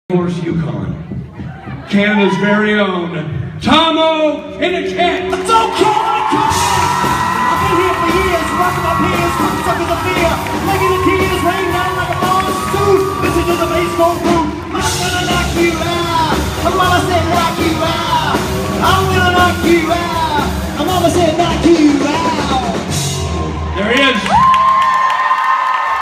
Horse Yukon, Canada's very own Tomo in a cat. Let's go, Canada! I've been here for years, rocking my peers, putting suckers of fear, making the tears rain down like a monsoon. Listen to the bass go through. I'm gonna knock you out. My mama said knock you out. I'm gonna knock you out. My mama said knock you out. There he is.